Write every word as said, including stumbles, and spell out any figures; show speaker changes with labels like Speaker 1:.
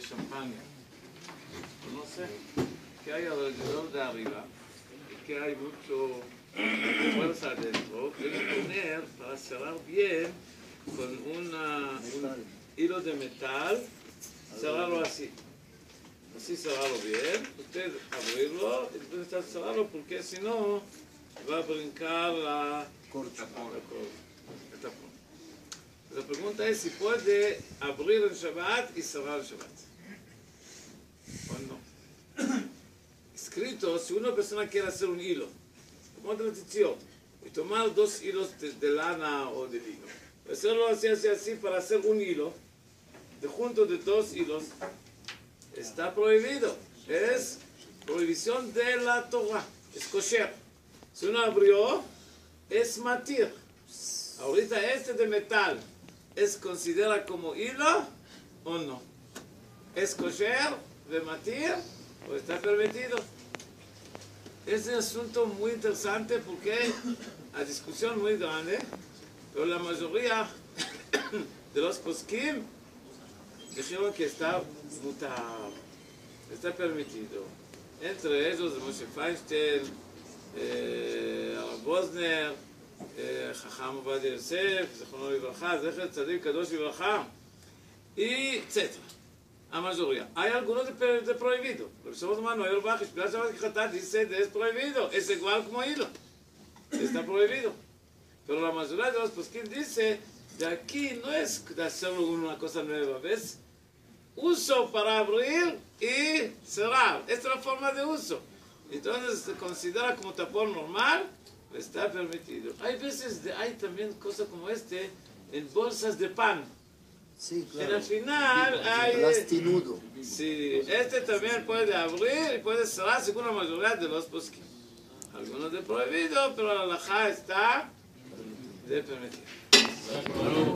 Speaker 1: champaña. No sé, que hay alrededor de arriba y que hay mucho fuerza adentro. Debe poner para cerrar bien con una, un hilo de metal, cerrarlo así. Así cerrarlo bien, usted abrirlo y después está cerrarlo porque si no va a brincar la corcha. La pregunta es si puede abrir el Shabbat y cerrar el Shabbat. ¿O no? Escrito, si una persona quiere hacer un hilo, como otra tradición, y tomar dos hilos de, de lana o de lino, hacerlo así, así, así, para hacer un hilo, de junto de dos hilos, está prohibido. Es prohibición de la Torah. Es kosher. Si uno abrió, es matir. Ahorita este de metal, ¿es considerado como hilo o no? ¿Es kosher de matir o está permitido? Es un asunto muy interesante porque hay discusión muy grande, pero la mayoría de los poskim dijeron que está mutar, está permitido. Entre ellos Moshe Feinstein, eh, Bosner, Jajam Ovadia Yosef, Zichrono Libraja, Zecher Tzadik Kadosh Libraja, y etcétera. La mayoría. Hay algunos de, de prohibido. Pero somos humanos, el Bach, Shpilat Shabbat Kichatá dice de es prohibido. Es igual como hilo. Está prohibido. Pero la mayoría de los poskim dice de aquí no es de hacerlo una cosa nueva, ¿ves? Uso para abrir y cerrar. Esta es la forma de uso. Entonces se considera como tapón normal, está permitido. Hay veces, de, hay también cosas como este en bolsas de pan.
Speaker 2: Sí, claro.
Speaker 1: En el final hay...
Speaker 2: Plastinudo.
Speaker 1: Sí, este también puede abrir y puede cerrar según la mayoría de los poskim. Algunos de prohibido, pero la halajá está de permitido.